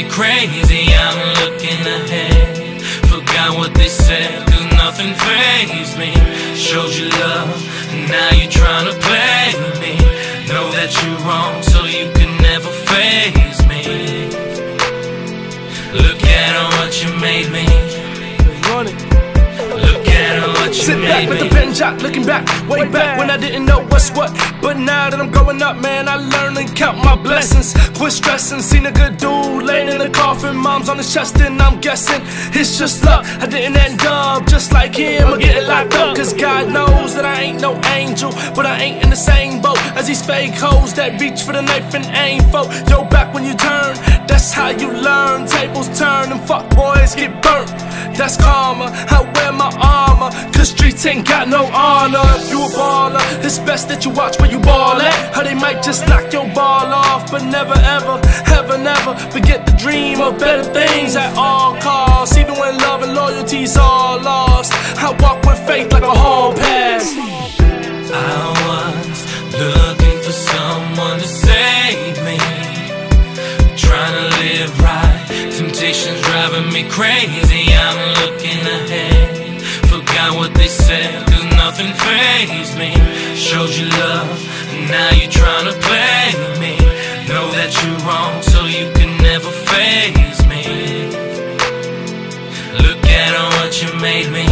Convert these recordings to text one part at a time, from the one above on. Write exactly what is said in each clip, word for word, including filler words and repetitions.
me crazy. I'm looking ahead, forgot what they said, cause nothing fazed me. Showed you love, now you tryna play me. Know that you're wrong, so you can never faze me. Look at what you made me. Look at what you Sit made back with me. the pen jock, looking back, way back when I didn't know what's what. But now that I'm growing up, man, I learn and count my blessings. Quit stressing, seen a good dude laying in a coffin, mom's on his chest, and I'm guessing it's just luck. I didn't end up just like him or getting locked up, cause God knows that I ain't no angel, but I ain't in the same boat as these fake hoes that reach for the knife and aim for. Yo, back when you turn, that's how you learn. Tables turn and fuck boys get burnt. That's karma, I wear my armor, cause streets ain't got no honor. If you a baller, it's best that you watch where you ball at, or they might just knock your ball off. But never ever, ever never forget the dream of better things at all costs. Even when love and loyalty's all lost, I walk with faith like a hall pass. I was looking for someone to save me, trying to live right, temptation's driving me crazy. I'm looking ahead, forgot what they said, cause nothing fazed me. Showed you love, now you tryna play me. Know that you're wrong, so you can never faze me. Look at what you made me.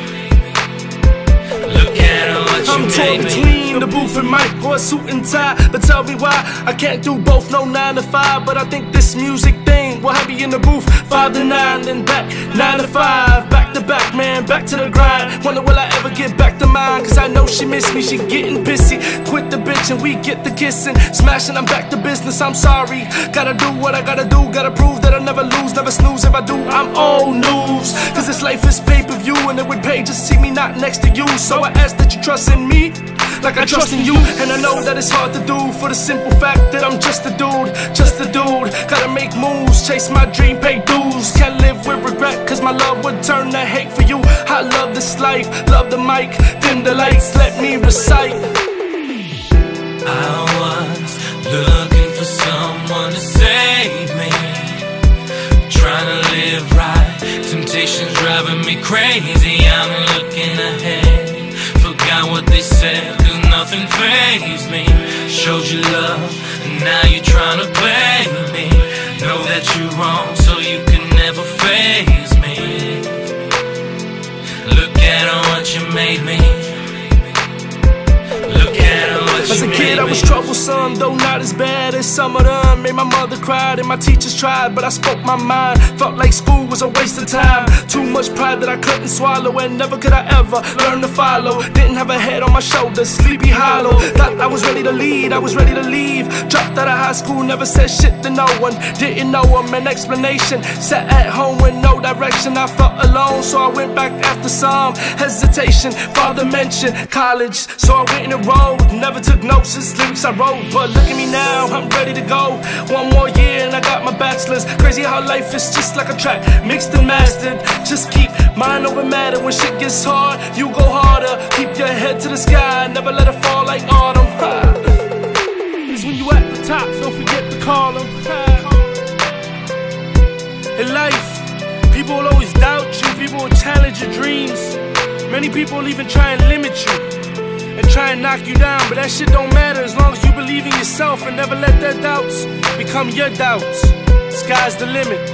Look at what you I'm torn made me. between the booth and mic or a suit and tie, but tell me why I can't do both, no nine to five. But I think this music thing will have me in the booth five to nine, then back nine to five, back to back, man, back to the grind. Wonder will I ever get back to mine, cause I know she miss me, she getting pissy. Quit the bitch and we get the kissing, smashing, I'm back to business. I'm sorry, gotta do what I gotta do, gotta prove that I never lose, never snooze. If I do, I'm old news, cause this life is pay-per-view, and it would pay just to see me not next to you. So I ask that you trust in me like I trust in you, and I know that it's hard to do for the simple fact that I'm just a dude, just a dude. Gotta make moves, chase my dream, pay dues. Can't live with regret, cause my love would turn to hate for you. I love this life, love the mic, dim the lights, let me recite. I was looking for someone to save me, trying to live right, temptation's driving me crazy. I'm looking ahead, forgot what they said, cause nothing fazed me. Showed you love, now you tryna play me. Know that you're wrong, so you can never faze me. Look at what you made me. Look at what you made me. As a kid I was troublesome, though not as bad as some of them. Made my mother cry and my teachers tried, but I spoke my mind. Felt like school was a waste of time. Too much pride that I couldn't swallow, and never could I ever learn to follow. Didn't have a head on my shoulders, sleepy hollow. Thought I was ready to lead, I was ready to leave. Dropped out of high school, never said shit to no one. Didn't know him, an explanation. Sat at home with no direction, I felt alone, so I went back after some hesitation. Father mentioned college, so I went and enrolled. Never took notes, just lyrics I wrote, but look at me now, I'm ready to go. One more year and I got my bachelor's. Crazy how life is just like a track, mixed and mastered. Just keep mind over matter. When shit gets hard, you go harder. Keep your head to the sky, never let it fall like autumn. It's when you at the top, don't forget to call them. In life, people will always doubt you, people will challenge your dreams. Many people will even try and limit you and try and knock you down, but that shit don't matter as long as you believe in yourself and never let their doubts become your doubts. Sky's the limit.